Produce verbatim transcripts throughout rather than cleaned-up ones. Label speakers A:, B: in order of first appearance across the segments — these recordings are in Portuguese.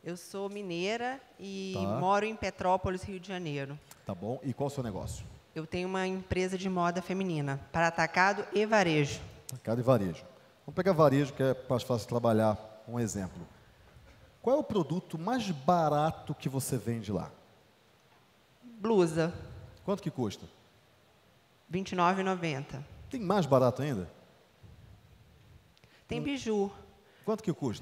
A: Eu sou mineira e
B: Tá.
A: moro em Petrópolis, Rio de Janeiro.
B: Tá bom. E qual é o seu negócio?
A: Eu tenho uma empresa de moda feminina, para atacado e varejo.
B: Atacado e varejo. Vamos pegar varejo, que é mais fácil trabalhar. Um exemplo. Qual é o produto mais barato que você vende lá?
A: Blusa,
B: Quanto que custa?
A: vinte e nove reais e noventa centavos.
B: Tem mais barato ainda?
A: Tem biju,
B: Quanto que custa?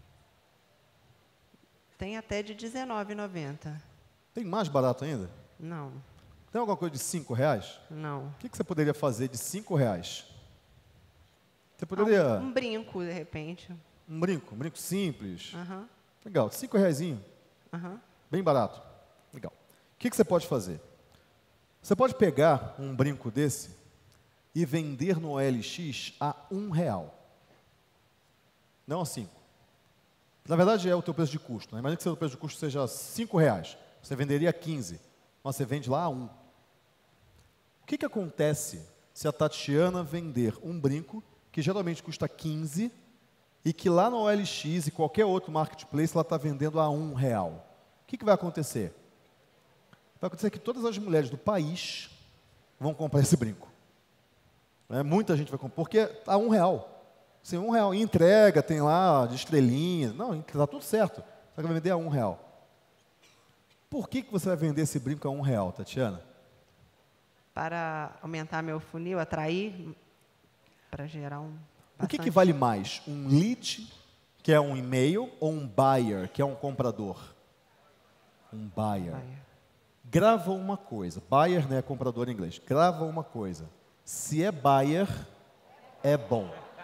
A: tem até de dezenove reais e noventa centavos.
B: Tem mais barato ainda?
A: Não,
B: Tem alguma coisa de cinco reais?
A: não.
B: O que, que você poderia fazer de cinco reais? Você poderia...
A: Ah, um brinco, de repente.
B: Um brinco, um brinco simples.
A: Aham,
B: Legal, cinco reaisinho.
A: aham.
B: Bem barato. Legal. O que, que você pode fazer? Você pode pegar um brinco desse e vender no O L X a um real. Não a cinco. Na verdade, é o teu preço de custo. Né? Imagina que o seu preço de custo seja cinco reais. Você venderia a quinze. Mas você vende lá a um. O que, que acontece se a Tatiana vender um brinco que geralmente custa quinze e que lá no O L X e qualquer outro marketplace ela está vendendo a um real? O que, que vai acontecer? Vai acontecer que todas as mulheres do país vão comprar esse brinco. É, muita gente vai comprar, porque a um real. Assim, um real. E entrega, tem lá de estrelinha. Não, está tudo certo. Só que vai vender a um real. Por que, que você vai vender esse brinco a um real, Tatiana?
A: Para aumentar meu funil, atrair, para gerar um...
B: O que, que
A: bastante-
B: vale mais? Um lead, que é um e-mail, ou um buyer, que é um comprador? Um buyer.
A: Vai.
B: Grava uma coisa. Buyer, né, é comprador em inglês. Grava uma coisa. Se é buyer, é bom.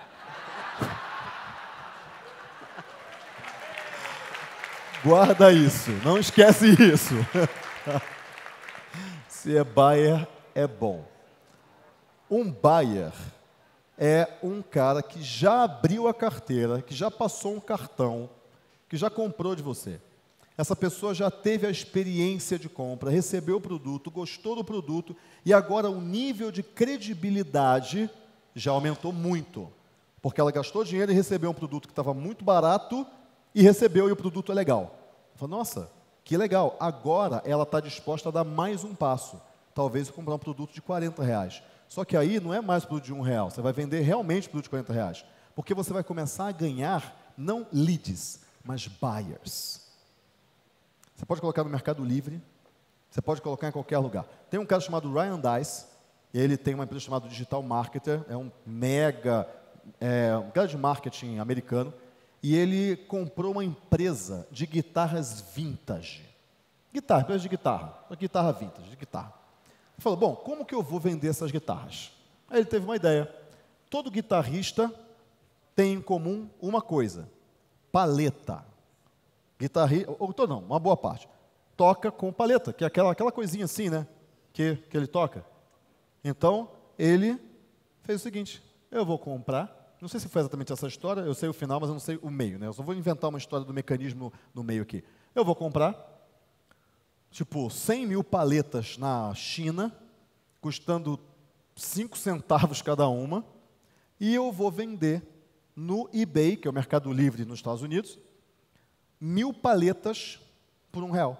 B: Guarda isso. Não esquece isso. Se é buyer, é bom. Um buyer é um cara que já abriu a carteira, que já passou um cartão, que já comprou de você. Essa pessoa já teve a experiência de compra, recebeu o produto, gostou do produto e agora o nível de credibilidade já aumentou muito. Porque ela gastou dinheiro e recebeu um produto que estava muito barato e recebeu e o produto é legal. Falou, nossa, que legal. Agora ela está disposta a dar mais um passo. Talvez comprar um produto de quarenta reais. Só que aí não é mais produto de um real. Você vai vender realmente produto de quarenta reais. Porque você vai começar a ganhar não leads, mas buyers. Você pode colocar no Mercado Livre, você pode colocar em qualquer lugar. Tem um cara chamado Ryan Deiss, ele tem uma empresa chamada Digital Marketer, é um mega, é, um cara de marketing americano, e ele comprou uma empresa de guitarras vintage. Guitarra, empresa de guitarra, uma guitarra vintage, de guitarra. Ele falou, bom, como que eu vou vender essas guitarras? Aí ele teve uma ideia. Todo guitarrista tem em comum uma coisa, paleta. Guitarrista, ou todo não, uma boa parte, toca com paleta, que é aquela, aquela coisinha assim, né, que, que ele toca. Então, ele fez o seguinte, eu vou comprar, não sei se foi exatamente essa história, eu sei o final, mas eu não sei o meio, né, eu só vou inventar uma história do mecanismo no meio aqui. Eu vou comprar, tipo, cem mil paletas na China, custando cinco centavos cada uma, e eu vou vender no eBay, que é o Mercado Livre nos Estados Unidos, mil paletas por um real.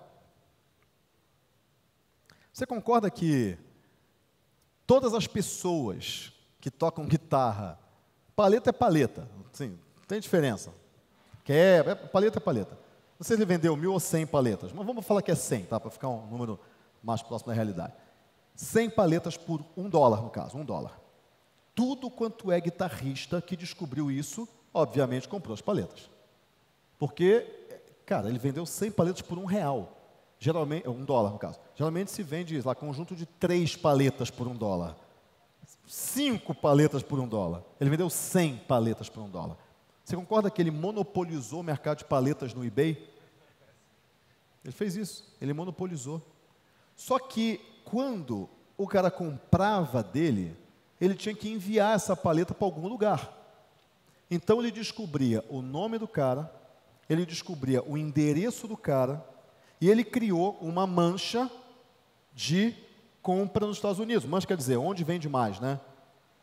B: Você concorda que todas as pessoas que tocam guitarra, paleta é paleta, sim, tem diferença. Quer, é, paleta é paleta. Não sei se ele vendeu mil ou cem paletas, mas vamos falar que é cem, tá? Para ficar um número mais próximo da realidade. cem paletas por um dólar, no caso, um dólar. Tudo quanto é guitarrista que descobriu isso, obviamente comprou as paletas. Porque, cara, ele vendeu cem paletas por um real. Geralmente, um dólar no caso. Geralmente se vende lá conjunto de três paletas por um dólar. Cinco paletas por um dólar. Ele vendeu cem paletas por um dólar. Você concorda que ele monopolizou o mercado de paletas no eBay? Ele fez isso, ele monopolizou. Só que quando o cara comprava dele, ele tinha que enviar essa paleta para algum lugar. Então ele descobria o nome do cara, ele descobria o endereço do cara e ele criou uma mancha de compra nos Estados Unidos. Mancha quer dizer onde vende mais, né?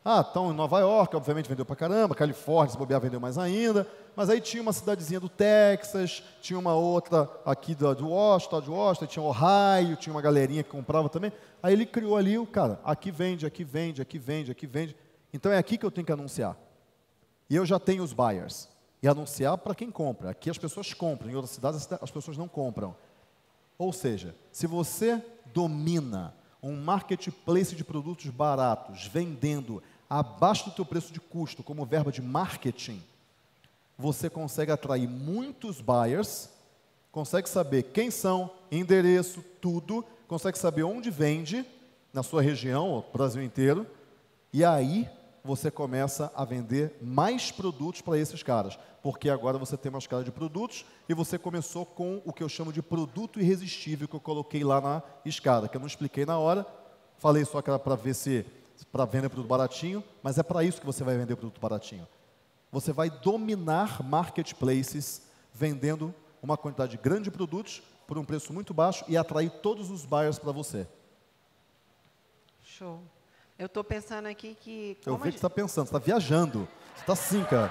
B: Ah, então em Nova York, obviamente vendeu pra caramba, Califórnia, se bobear, vendeu mais ainda, mas aí tinha uma cidadezinha do Texas, tinha uma outra aqui do, do Washington, de Washington, tinha Ohio, tinha uma galerinha que comprava também. Aí ele criou ali, o cara, aqui vende, aqui vende, aqui vende, aqui vende. Então é aqui que eu tenho que anunciar. E eu já tenho os buyers. E anunciar para quem compra. Aqui as pessoas compram, em outras cidades as pessoas não compram. Ou seja, se você domina um marketplace de produtos baratos, vendendo abaixo do teu preço de custo, como verba de marketing, você consegue atrair muitos buyers, consegue saber quem são, endereço, tudo, consegue saber onde vende, na sua região, no Brasil inteiro, e aí você começa a vender mais produtos para esses caras, porque agora você tem uma escala de produtos e você começou com o que eu chamo de produto irresistível, que eu coloquei lá na escada, que eu não expliquei na hora, falei só que era para ver se, para vender produto baratinho, mas é para isso que você vai vender produto baratinho. Você vai dominar marketplaces vendendo uma quantidade grande de produtos por um preço muito baixo e atrair todos os buyers para você.
A: Show. Eu estou pensando aqui que...
B: Eu
A: como
B: vejo
A: a
B: que você está pensando, você está viajando. Você está assim, cara.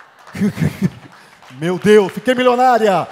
B: Meu Deus, fiquei milionária!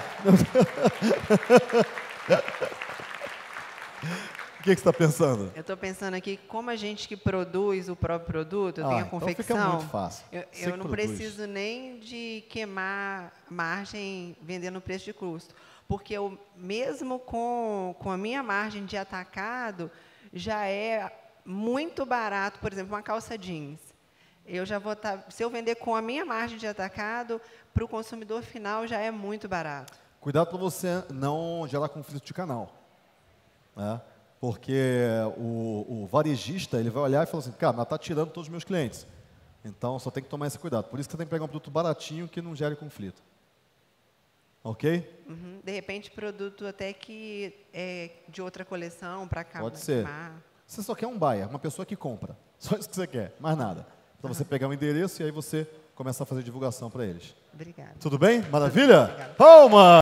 B: O que, que você está pensando?
A: Eu estou pensando aqui, como a gente que produz o próprio produto, eu
B: Ah,
A: tenho a
B: então
A: confecção.
B: fica muito fácil.
A: Eu,
B: Você
A: eu
B: que
A: não
B: produz.
A: preciso nem de queimar margem vendendo no preço de custo. Porque eu, mesmo com, com a minha margem de atacado, já é muito barato, por exemplo, uma calça jeans. Eu já vou estar, se eu vender com a minha margem de atacado, para o consumidor final já é muito barato.
B: Cuidado para você não gerar conflito de canal. Né? Porque o, o varejista ele vai olhar e falar assim, cara, mas está tirando todos os meus clientes. Então, só tem que tomar esse cuidado. Por isso que você tem que pegar um produto baratinho que não gere conflito. Ok?
A: Uhum. De repente, produto até que é de outra coleção para cá.
B: Pode ser. Você só quer um buyer, uma pessoa que compra. Só isso que você quer, mais nada. Para você pegar um endereço e aí você começar a fazer divulgação para eles.
A: Obrigada.
B: Tudo bem? Maravilha?
A: Obrigada.
B: Palma!